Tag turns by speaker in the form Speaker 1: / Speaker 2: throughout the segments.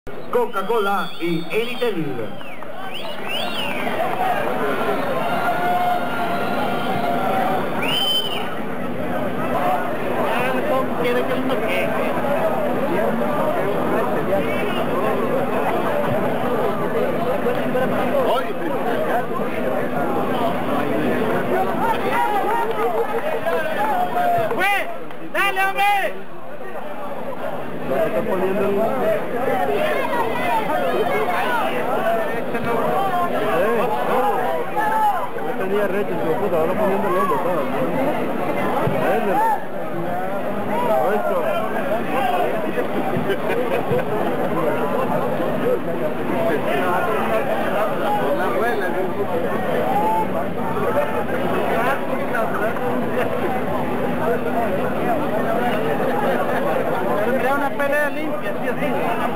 Speaker 1: Coca-Cola y Eritel.
Speaker 2: Quiere que lo toque. ¡Fue! ¡Dale, hombre!
Speaker 3: Lo está poniendo el... No tenía recho, su puta, ahora poniendo el hombro todo.
Speaker 2: La abuela. Era una pelea limpia, así así.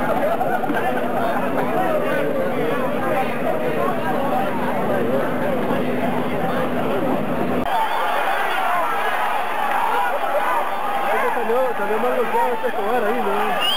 Speaker 3: Salió mal golpeado este Escobar ahí, ¿no?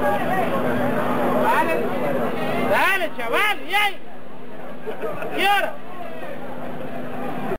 Speaker 2: Dale, chaval, y ahí. Y ahora.